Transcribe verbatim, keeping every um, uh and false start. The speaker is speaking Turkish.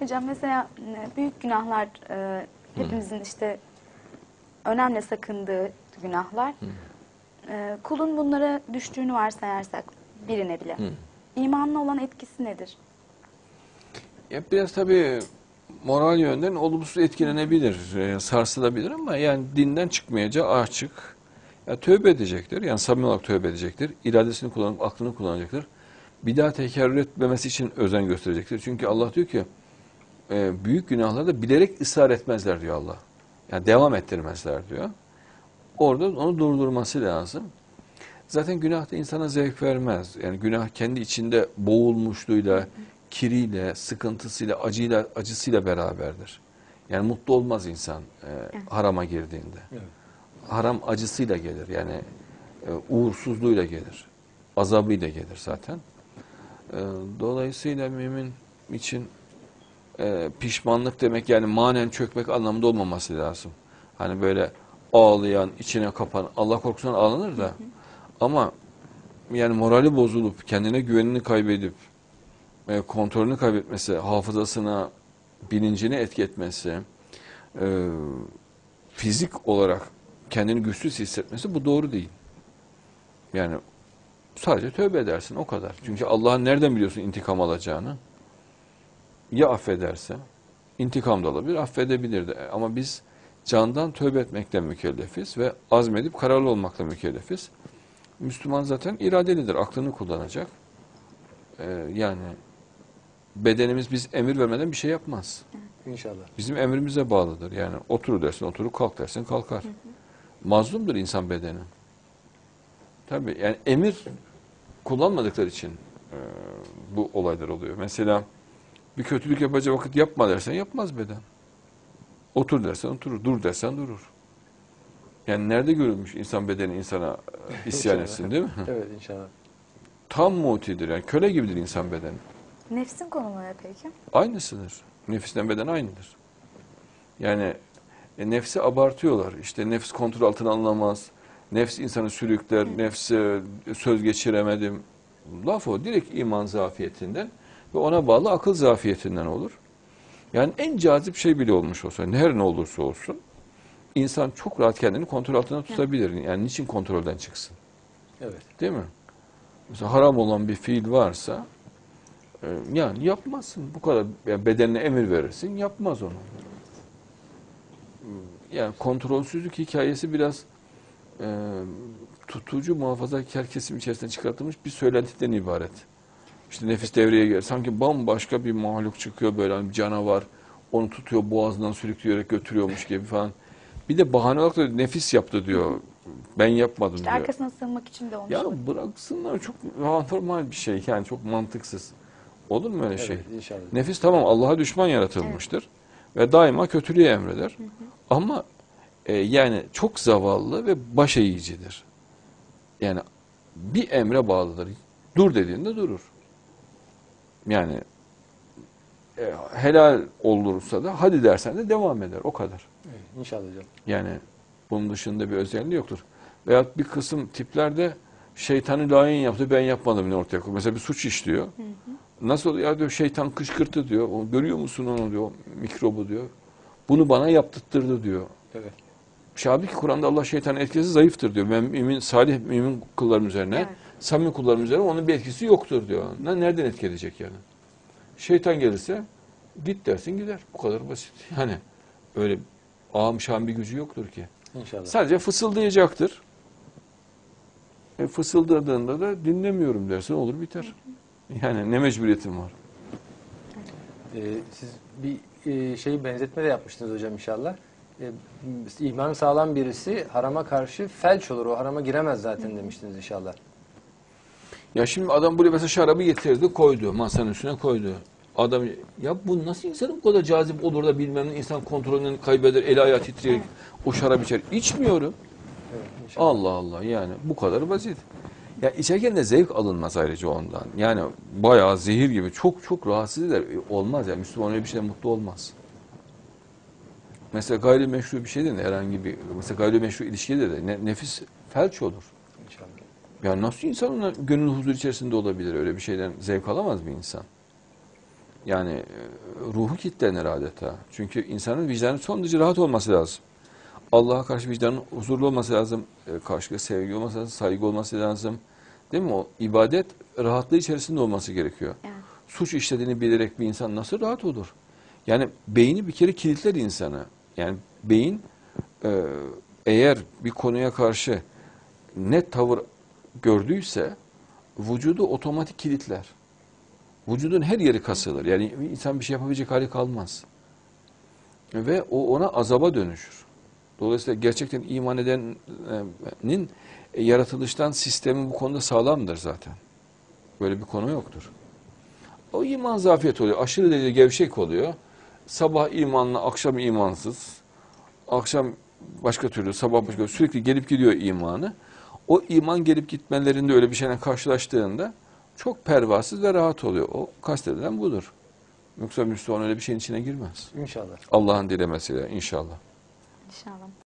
Hocam mesela e, büyük günahlar e, hepimizin işte önemli sakındığı günahlar. E, kulun bunlara düştüğünü varsayarsak birine bile. Hı. İmanlı olan etkisi nedir? Ya biraz tabii moral yönden olumsuz etkilenebilir, e, sarsılabilir ama yani dinden çıkmayacağı açık. Ya tövbe edecektir. Yani samimi olarak tövbe edecektir. İradesini kullanıp aklını kullanacaktır. Bir daha tekerrür etmemesi için özen gösterecektir. Çünkü Allah diyor ki e, büyük günahlarda bilerek ısrar etmezler diyor Allah. Yani devam ettirmezler diyor. Orada onu durdurması lazım. Zaten günah da insana zevk vermez. Yani günah kendi içinde boğulmuşluğuyla, kiriyle, sıkıntısıyla, acıyla, acısıyla beraberdir. Yani mutlu olmaz insan e, harama girdiğinde. Evet. Haram acısıyla gelir. Yani e, uğursuzluğuyla gelir. Azabıyla gelir zaten. E, dolayısıyla mümin için e, pişmanlık demek yani manen çökmek anlamında olmaması lazım. Hani böyle ağlayan, içine kapan, Allah korkusundan ağlanır da ama yani morali bozulup, kendine güvenini kaybedip, e, kontrolünü kaybetmesi, hafızasına, bilincine etki etmesi, e, fizik olarak kendini güçsüz hissetmesi bu doğru değil. Yani sadece tövbe edersin o kadar. Çünkü Allah'ın nereden biliyorsun intikam alacağını? Ya affederse, intikam da alabilir, affedebilir de. Ama biz candan tövbe etmekten mükellefiz ve azmedip kararlı olmakla mükellefiz. Müslüman zaten iradelidir, aklını kullanacak. Ee, yani bedenimiz biz emir vermeden bir şey yapmaz. İnşallah. Bizim emrimize bağlıdır. Yani otur dersin, oturur, kalk dersin, kalkar. Hı hı. Mazlumdur insan bedeni. Tabii yani emir kullanmadıkları için e, bu olaylar oluyor. Mesela bir kötülük yapacağı vakit yapma dersen yapmaz beden. Otur dersen oturur, dur dersen durur. Yani nerede görülmüş insan bedeni insana isyan etsin değil mi? Evet inşallah. Tam mutidir yani köle gibidir insan bedeni. Nefsin konumu ne peki? Aynısıdır. Nefisten beden aynıdır. Yani e, nefsi abartıyorlar. İşte nefs kontrol altına alınamaz. Nefs insanı sürükler. Hı. Nefse söz geçiremedim. Laf o. Direkt iman zafiyetinden ve ona bağlı akıl zafiyetinden olur. Yani en cazip şey bile olmuş olsa, her ne olursa olsun, insan çok rahat kendini kontrol altına tutabilir. Yani niçin kontrolden çıksın? Evet. Değil mi? Mesela haram olan bir fiil varsa, e, yani yapmazsın. Bu kadar yani bedenine emir verirsin, yapmaz onu. Yani kontrolsüzlük hikayesi biraz e, tutucu muhafazakar kesim içerisinde çıkartılmış bir söylentiden ibaret. İşte nefis devreye giriyor. Sanki bambaşka bir mahluk çıkıyor böyle hani bir canavar. Onu tutuyor boğazından sürükleyerek götürüyormuş gibi falan. Bir de bahane olarak da nefis yaptı diyor. Ben yapmadım İşte diyor. arkasına sığınmak için de olmuş. Ya bıraksınlar çok normal bir şey yani çok mantıksız. Olur mu öyle Evet, şey? inşallah. Nefis tamam Allah'a düşman yaratılmıştır. Evet. Ve daima kötülüğü emreder. Hı hı. Ama e, yani çok zavallı ve baş eğicidir. Yani bir emre bağlıdır. Dur dediğinde durur. Yani e, helal olursa da hadi dersen de devam eder. O kadar. Evet, İnşallah hocam. Yani bunun dışında bir özelliği yoktur. Veyahut bir kısım tiplerde şeytanı layığın yaptı ben yapmadım ne ortaya koyuyor. Mesela bir suç işliyor. Hı hı. Nasıl ya diyor şeytan kışkırttı diyor. O, görüyor musun onu diyor mikrobu diyor. Bunu bana yaptırttırdı diyor. Evet. Şabi ki Kur'an'da Allah şeytanın etkisi zayıftır diyor. Ben mümin, salih mümin kullarım üzerine, evet. samimi kullarım üzerine onun bir etkisi yoktur diyor. Nereden etki edecek yani? Şeytan gelirse git dersin gider. Bu kadar basit. Yani öyle ağam şam bir gücü yoktur ki. İnşallah. Sadece fısıldayacaktır. E, fısıldadığında da dinlemiyorum dersin olur biter. Yani ne mecburiyetim var? Ee, siz bir e, şeyi benzetme de yapmıştınız hocam inşallah. Ee, imanı sağlam birisi harama karşı felç olur. O harama giremez zaten demiştiniz inşallah. Ya şimdi adam buraya mesela şarabı getirdi koydu. Masanın üstüne koydu. Adam ya bu nasıl insanın bu kadar cazip olur da bilmem ne insan kontrolünü kaybeder, eli ayağı titreyerek o şarabı içer. İçmiyorum. Evet, inşallah. Allah Allah yani bu kadar basit. Ya içerken de zevk alınmaz ayrıca ondan. Yani bayağı zehir gibi çok çok rahatsız eder. Olmaz ya Müslüman öyle bir şeyden mutlu olmaz. Mesela gayrimeşru bir şeyde de herhangi bir mesela gayrimeşru ilişkide de ne, nefis felç olur. İnşallah. Ya nasıl insan ona gönül huzur içerisinde olabilir? Öyle bir şeyden zevk alamaz bir insan. Yani e, ruhu kilitlenir adeta. Çünkü insanın vicdanı son derece rahat olması lazım. Allah'a karşı vicdanın huzurlu olması lazım. E, karşılıklı sevgi olması lazım, saygı olması lazım. Değil mi? O ibadet rahatlığı içerisinde olması gerekiyor. Evet. Suç işlediğini bilerek bir insan nasıl rahat olur? Yani beyni bir kere kilitler insanı. Yani beyin e, eğer bir konuya karşı net tavır gördüyse vücudu otomatik kilitler. Vücudun her yeri kasılır. Yani insan bir şey yapabilecek hali kalmaz. Ve o ona azaba dönüşür. Dolayısıyla gerçekten iman edenin e, yaratılıştan sistemi bu konuda sağlamdır zaten. Böyle bir konu yoktur. O iman zafiyet oluyor. Aşırı derece gevşek oluyor. Sabah imanlı, akşam imansız. Akşam başka türlü, sabah başka, sürekli gelip gidiyor imanı. O iman gelip gitmelerinde öyle bir şeyle karşılaştığında çok pervasız ve rahat oluyor. O kastedilen budur. Yoksa Müslüman öyle bir şeyin içine girmez. İnşallah. Allah'ın dilemesiyle inşallah. İnşallah.